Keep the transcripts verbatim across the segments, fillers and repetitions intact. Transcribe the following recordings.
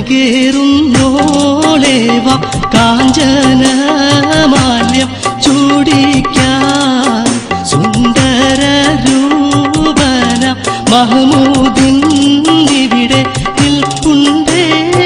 കണികേറുന്നോളേവ കാഞ്ചനമാല്യം ചൂടിക്കാൻ സുന്ദര രൂപന മഹമൂദിൻ ഇവിടെ നിൽപ്പുണ്ടേ.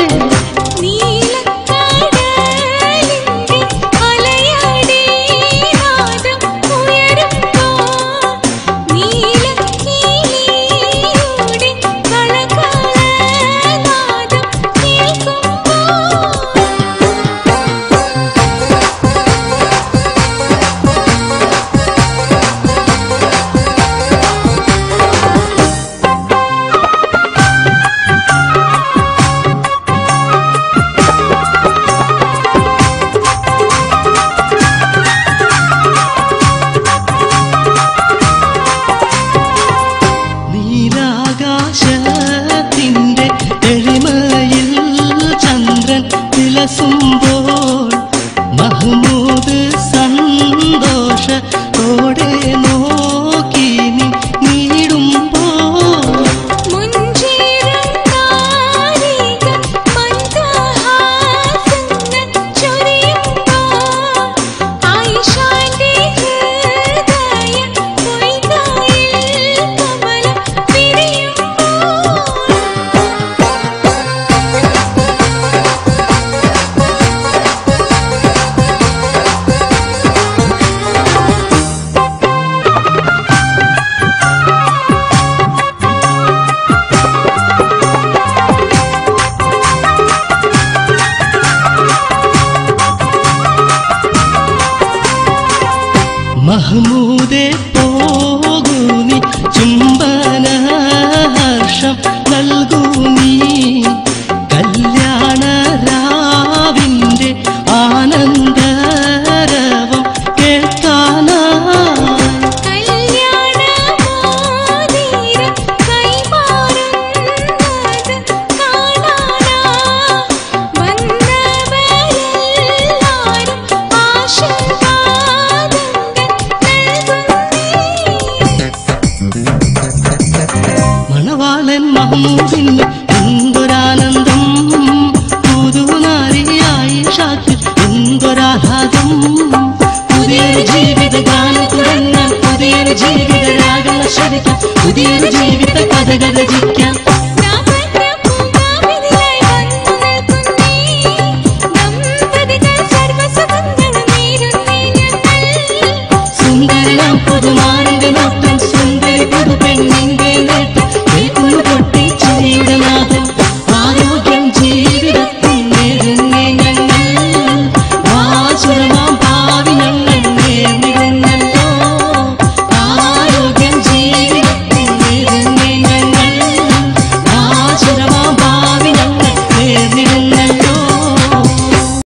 നീലാകാശത്തിന്റെ എളിമയിൽ ചന്ദ്രൻ വിലസുമ്പോൾ മഹ്മൂദ് സന്തോഷത്തോടെ നോക്കി നീടുമ്പോൾ മഹ്മൂദേ പോകൂനി ചുംബന ഹർഷം നൽകൂനി കല്യാണ രാവിന്റെ ആനന്ദരവം കേൾക്കാനായി. മണവാളൻ മഹ്മൂദിന് എന്തൊരാനന്ദം, പുതുനാരിയായി ഷാക്കിൽ എന്തൊരാഹ്ലാദം. പുതിയൊരു ജീവിത ഗാനം തുടങ്ങാൻ, പുതിയൊരു ജീവിത രാഗം ശ്രവിക്കാൻ, പുതിയൊരു ജീവിത കഥകൾ രചിക്കാൻ.